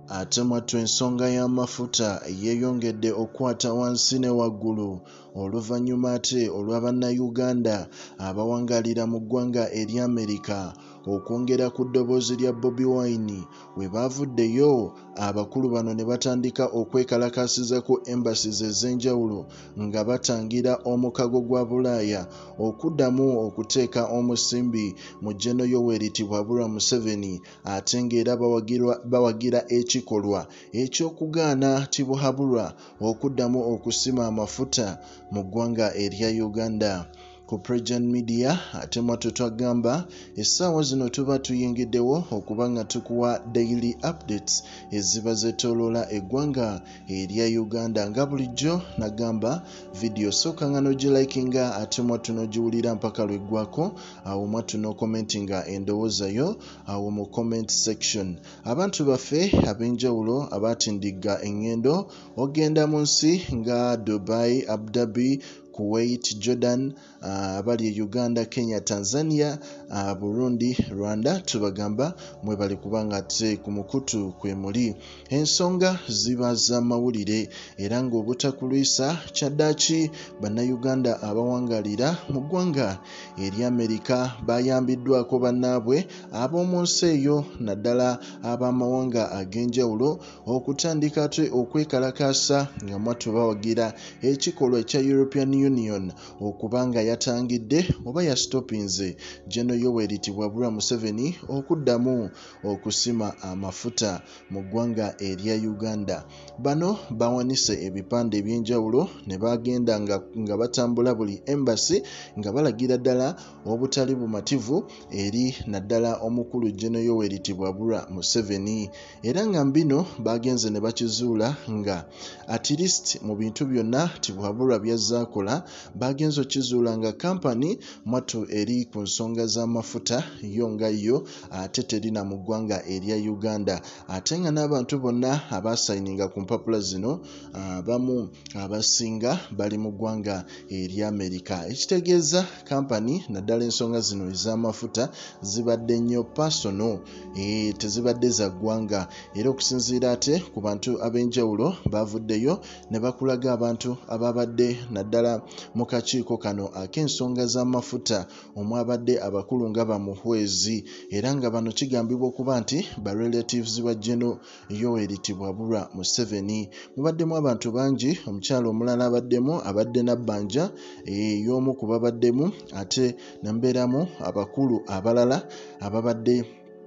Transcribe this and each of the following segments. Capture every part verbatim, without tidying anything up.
ate mwattu ensonga y'amafuta yeeyongedde okukwata wansi ne waggulu oluvannyuma ate olwa bannayuganda abawangalira mu ggwanga erya Amerika okwongera ku ddoboozi lya Bobi Wine we baavuddeyo abakulu bano ne batandika okwekalakaasiza ku embassies ez'enjawulo nga batangira omukago gwa Bulaaya okuddamu okuteeka omusimbi mu Jeno Yoweri Tibwabulwa Museveni ate ng'era bawagira ekikolwa ekyokugaana Tibwabulwa okuddamu okusima amafuta mu ggwanga erya Uganda. Ku PROJOURN Media ate mwattu twagamba essaawa zino tuba tuyingiddewo okuba nga tukuwa daily updates eziba zetoloola eggwanga erya Uganda nga bulijjo nagamba video sooka nga n'ogilikinga ate mwattu n'ogiwulira mpaka lweggwako awo mwattu n'okomentinga endowooza yo awo mu comment section. Abantu baffe ab'enjawulo abaatindigga engendo ogenda mu nsi nga Dubai, Abu Dhabi, Kuwait, Jordan, abali uh, Uganda, Kenya, Tanzania, uh, Burundi, Rwanda tubagamba mwe bali kubanga te ku mukutu kwe muli ensonga ziba za mawulire era ng'obutakulwisa kyaddaaki bannayuganda abawangalira mu ggwanga eri Amerika bayambiddwako bannaabwe ab'omu nsi eyo naddala ab'amawanga ag'enjawulo okutandika ate okwekalakaasa nga mwattu bawagira ekikolwa ekya European Union okubanga yatangidde oba yastopinze Jeno Yoweri Tibwabulwa Museveni okuddamu okusima amafuta mu ggwanga erya Uganda. Bano bawanise ebipande eby'enjawulo ne bagenda nga, nga batambula buli embassy nga balagira ddala obutali bumativu eri naddala omukulu Jeno Yoweri Tibwabulwa Museveni era nga mbino bagenze ne bakizuula nga at least mu bintu byonna Tibwabulwa byazaakola bagenzo kizuula nga kampani mwattu eri ku nsonga z'amafuta yo nga yo ate terina mu ggwanga erya Uganda ate nga n'abantu bonna abasayininga ku mpapula zino abamu abasinga bali mu ggwanga erya Amerika ekitegeeza kampani naddala ensonga zino ez'amafuta zibadde nnyo personal e, tezibadde za ggwanga era okusinziira ate ku bantu ab'enjawulo bavuddeyo ne bakulaga abantu ababadde naddala mu kakiiko kano ak'ensonga z'amafuta omwabadde abakulu nga bamuhwezi era nga bano kigambibwa okuba nti ba relatives ba Jeno Yoweri Tibwabulwa Museveni. Mubaddemu abantu bangi, omukyalo omulala abaddemu abadde nabbanja ey'omu ku babaddemu ate nambeeramu abakulu abalala ababadde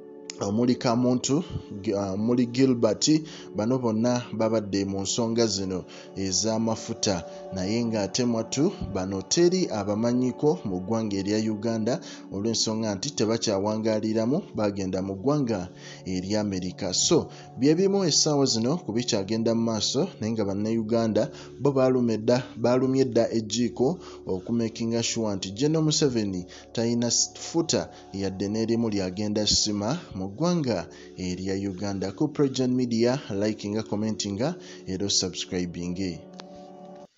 omuli Kamuntu, omuli Gilbert, bano bonna babadde mu nsonga zino ez'amafuta naye ng'ate mwattu bano teri abamanyiko mu ggwanga erya Uganda olw'ensonga nti tebakyawangaaliramu bagenda mu ggwanga erya Amerika. So bye bimu essaawa zino ku bikyagenda mu maaso naye nga bannayuganda bo balumedda balumye dda ejjiiko okumakinga sure nti Jeno Museveni talina futa yadde n'erimu lyagenda sima mu ggwanga erya Uganda. Ku PROJOURN Media likinga commentinga era subscribinge.